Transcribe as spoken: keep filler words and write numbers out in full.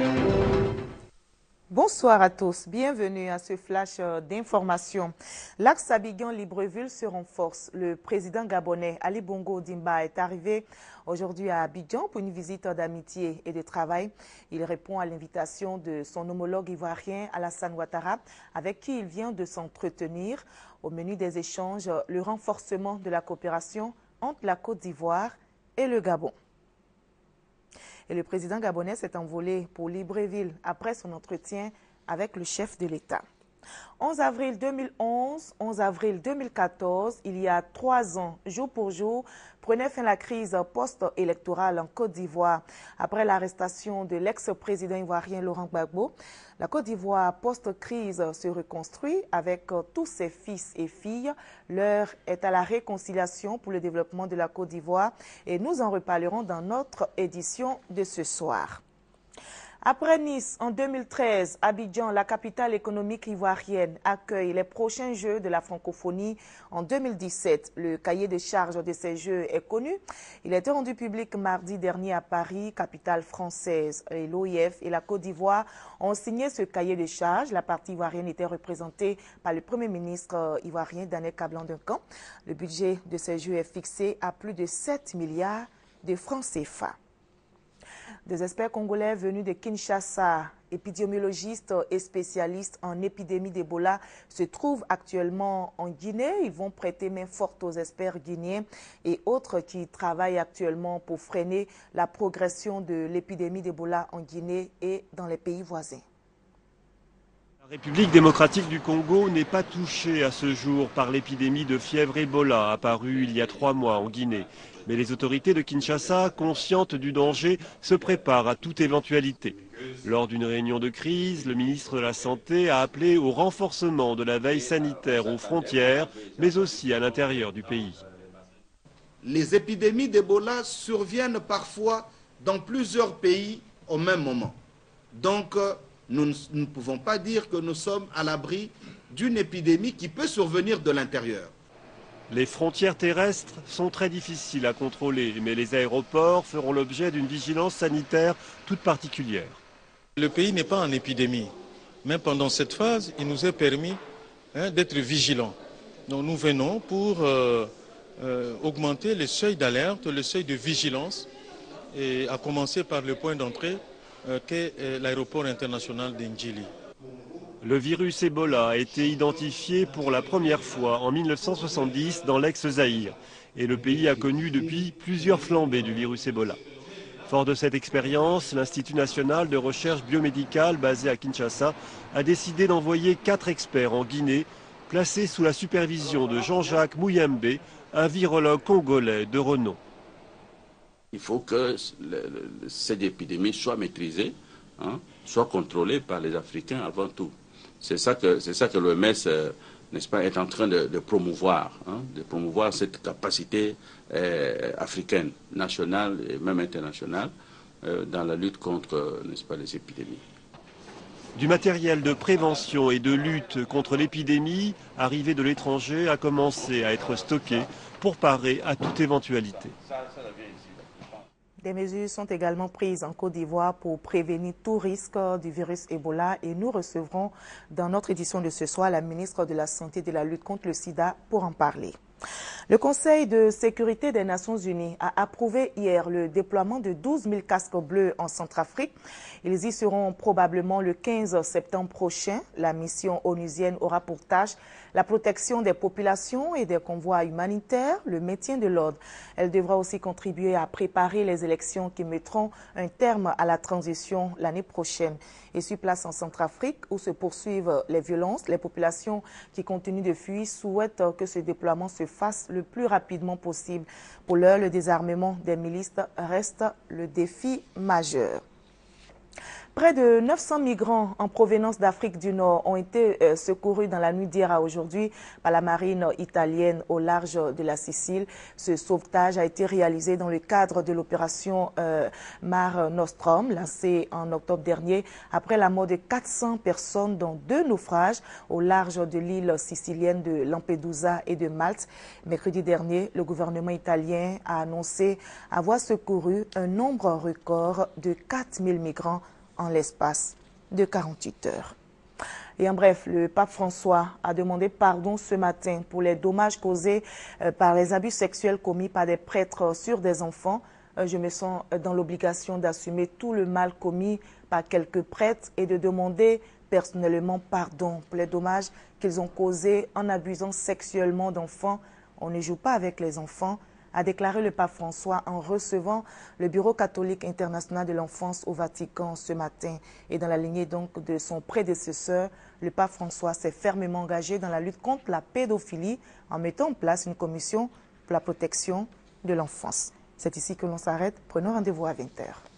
Bonsoir à tous, bienvenue à ce flash d'information. L'axe Abidjan-Libreville se renforce. Le président gabonais Ali Bongo Ondimba est arrivé aujourd'hui à Abidjan pour une visite d'amitié et de travail. Il répond à l'invitation de son homologue ivoirien Alassane Ouattara, avec qui il vient de s'entretenir. Au menu des échanges, le renforcement de la coopération entre la Côte d'Ivoire et le Gabon. Et le président gabonais s'est envolé pour Libreville après son entretien avec le chef de l'État. onze avril deux mille onze, onze avril deux mille quatorze, il y a trois ans, jour pour jour, prenait fin la crise post-électorale en Côte d'Ivoire. Après l'arrestation de l'ex-président ivoirien Laurent Gbagbo, la Côte d'Ivoire post-crise se reconstruit avec tous ses fils et filles. L'heure est à la réconciliation pour le développement de la Côte d'Ivoire et nous en reparlerons dans notre édition de ce soir. Après Nice, en deux mille treize, Abidjan, la capitale économique ivoirienne, accueille les prochains Jeux de la francophonie en deux mille dix-sept. Le cahier de charges de ces Jeux est connu. Il a été rendu public mardi dernier à Paris, capitale française. L'O I F et la Côte d'Ivoire ont signé ce cahier de charges. La partie ivoirienne était représentée par le Premier ministre ivoirien Daniel Kablan-Duncan. Le budget de ces Jeux est fixé à plus de sept milliards de francs C F A. Des experts congolais venus de Kinshasa, épidémiologistes et spécialistes en épidémie d'Ebola, se trouvent actuellement en Guinée. Ils vont prêter main forte aux experts guinéens et autres qui travaillent actuellement pour freiner la progression de l'épidémie d'Ebola en Guinée et dans les pays voisins. La République démocratique du Congo n'est pas touchée à ce jour par l'épidémie de fièvre Ebola apparue il y a trois mois en Guinée. Mais les autorités de Kinshasa, conscientes du danger, se préparent à toute éventualité. Lors d'une réunion de crise, le ministre de la Santé a appelé au renforcement de la veille sanitaire aux frontières, mais aussi à l'intérieur du pays. Les épidémies d'Ebola surviennent parfois dans plusieurs pays au même moment. Donc, nous ne pouvons pas dire que nous sommes à l'abri d'une épidémie qui peut survenir de l'intérieur. Les frontières terrestres sont très difficiles à contrôler, mais les aéroports feront l'objet d'une vigilance sanitaire toute particulière. Le pays n'est pas en épidémie, mais pendant cette phase, il nous est permis hein, d'être vigilants. Donc nous venons pour euh, euh, augmenter le seuil d'alerte, le seuil de vigilance, et à commencer par le point d'entrée euh, qu'est euh, l'aéroport international d'Ndjili. Le virus Ebola a été identifié pour la première fois en mille neuf cent soixante-dix dans l'ex-Zaïre et le pays a connu depuis plusieurs flambées du virus Ebola. Fort de cette expérience, l'Institut national de recherche biomédicale basé à Kinshasa a décidé d'envoyer quatre experts en Guinée, placés sous la supervision de Jean-Jacques Mouyembe, un virologue congolais de renom. Il faut que cette épidémie soit maîtrisée, hein, soit contrôlée par les Africains avant tout. C'est ça que, c'est ça que l'O M S, euh, n'est-ce pas, est en train de, de promouvoir, hein, de promouvoir cette capacité euh, africaine, nationale et même internationale euh, dans la lutte contre, euh, n'est-ce pas, les épidémies. Du matériel de prévention et de lutte contre l'épidémie arrivé de l'étranger a commencé à être stocké pour parer à toute éventualité. Des mesures sont également prises en Côte d'Ivoire pour prévenir tout risque du virus Ebola et nous recevrons dans notre édition de ce soir la ministre de la Santé et de la lutte contre le sida pour en parler. Le Conseil de sécurité des Nations Unies a approuvé hier le déploiement de douze mille casques bleus en Centrafrique. Ils y seront probablement le quinze septembre prochain. La mission onusienne aura pour tâche la protection des populations et des convois humanitaires, le maintien de l'ordre. Elle devra aussi contribuer à préparer les élections qui mettront un terme à la transition l'année prochaine. Et sur place en Centrafrique, où se poursuivent les violences, les populations qui continuent de fuir souhaitent que ce déploiement se fasse le plus rapidement possible. Pour l'heure, le désarmement des milices reste le défi majeur. Près de neuf cents migrants en provenance d'Afrique du Nord ont été euh, secourus dans la nuit d'hier à aujourd'hui par la marine italienne au large de la Sicile. Ce sauvetage a été réalisé dans le cadre de l'opération euh, Mare Nostrum, lancée en octobre dernier, après la mort de quatre cents personnes dans deux naufrages au large de l'île sicilienne de Lampedusa et de Malte. Mercredi dernier, le gouvernement italien a annoncé avoir secouru un nombre record de quatre mille migrants en l'espace de quarante-huit heures. Et en bref, le pape François a demandé pardon ce matin pour les dommages causés par les abus sexuels commis par des prêtres sur des enfants. Je me sens dans l'obligation d'assumer tout le mal commis par quelques prêtres et de demander personnellement pardon pour les dommages qu'ils ont causés en abusant sexuellement d'enfants. On ne joue pas avec les enfants, a déclaré le pape François en recevant le Bureau catholique international de l'enfance au Vatican ce matin. Et dans la lignée donc de son prédécesseur, le pape François s'est fermement engagé dans la lutte contre la pédophilie en mettant en place une commission pour la protection de l'enfance. C'est ici que l'on s'arrête. Prenons rendez-vous à vingt heures.